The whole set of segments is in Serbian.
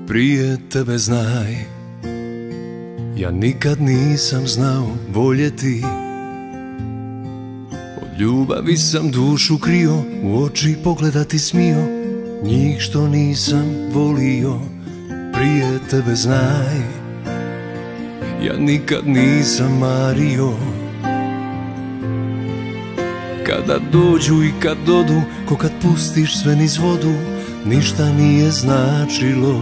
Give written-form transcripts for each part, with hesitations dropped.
Prije tebe znaj, ja nikad nisam znao voljeti. Od ljubavi sam dušu krio, u oči pogledati smio, njih što nisam volio. Prije tebe znaj, ja nikad nisam mario. Kada dođu i kad dodu, ko kad pustiš sve niz vodu, ništa nije značilo.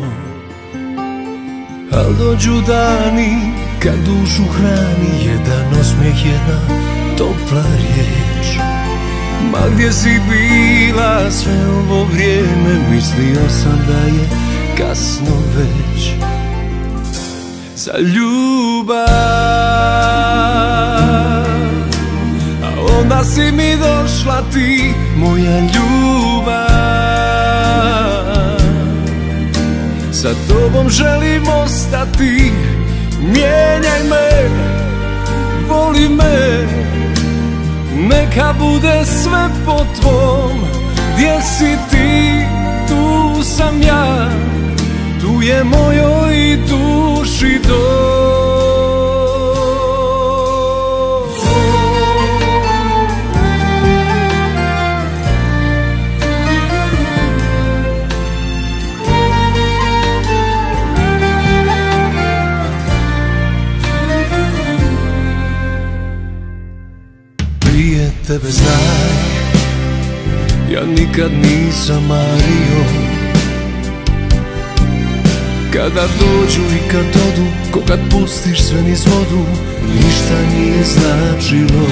Al dođu dani kad dušu hrani jedan osmijeh, jedna topla riječ. Ma gdje si bila sve ovo vrijeme, mislio sam da je kasno već za ljubav. A onda si mi došla ti, moja ljubav. Sa tobom želim ostati, mijenjaj me, voli me, neka bude sve po tvom. Gdje si ti, tu sam ja, tu je mojoj duši dom. Prije tebe znaj, ja nikad nisam mario. Kada dođu i kad odu, ko kad pustiš sve niz vodu, ništa nije značilo.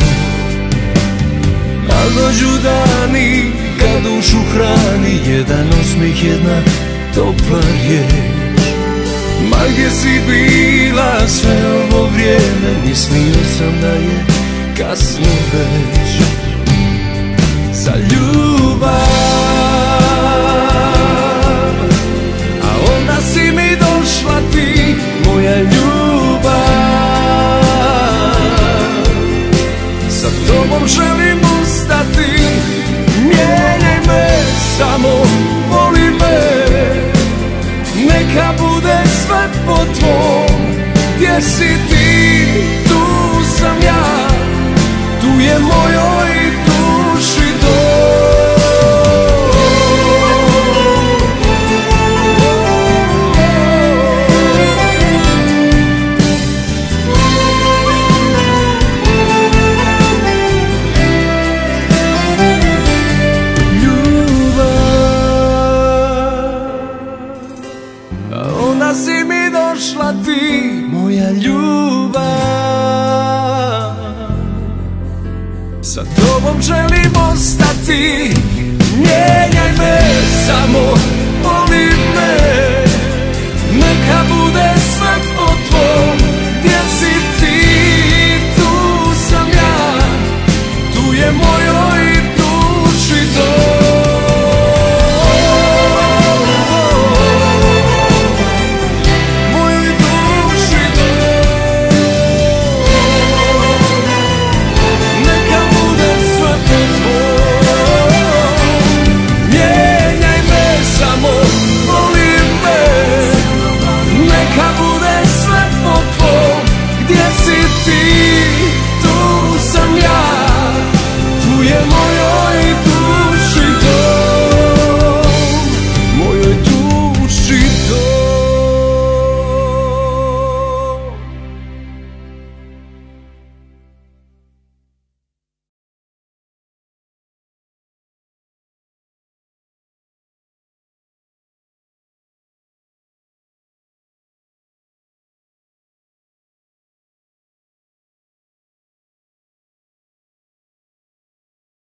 A dođu dani kad dušu hrani jedan osmijeh, jedna topla riječ. Ma gdje si bila sve ovo vrijeme, mislio sam da je kasno već za ljubav. A onda si mi došla ti, moja ljubav. Sa tobom želim ostati, mijenjaj me, samo voli me, neka bude sve po tvom. Gdje si ti, tu sam ja, tu je mojoj duši dom. Ljubav, a onda si mi došla ti, moja ljubav. Sa tobom želim ostati, mijenjaj me, samo